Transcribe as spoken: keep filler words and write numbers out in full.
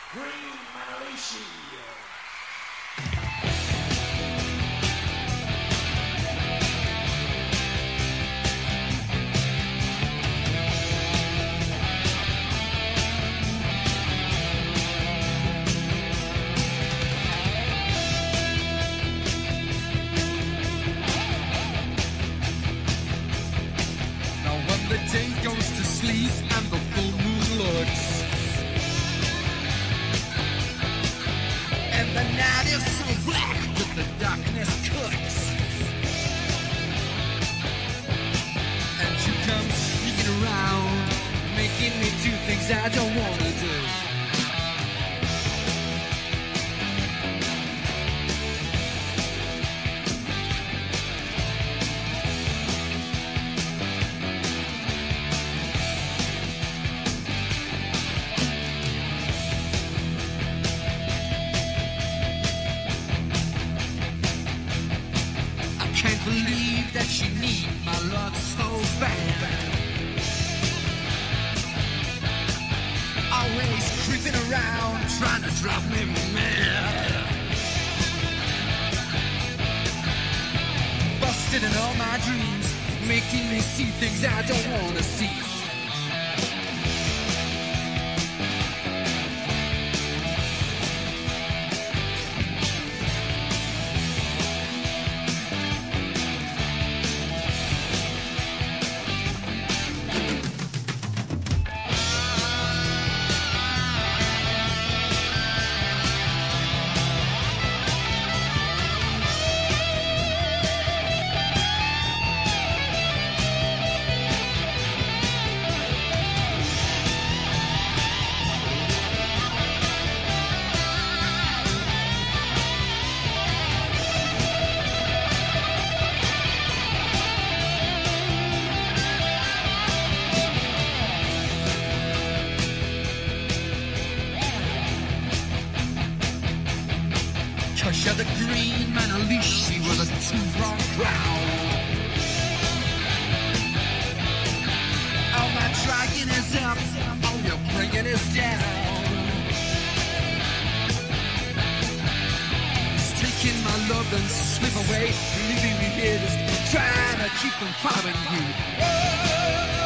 Green Manalishi. The day goes to sleep and the full moon looks, and the night is so black that the darkness cooks, and you come sneaking around, making me do things I don't want to do. Can't believe that you need my love so bad. Always creeping around, trying to drive me mad. Busted in all my dreams, making me see things I don't want to see. Cause you're the green Manalishi with a two-pronged crown. All my dragging is up, all your bringing is down. It's taking my love and slip away, leaving me here just trying to keep from following you. Oh!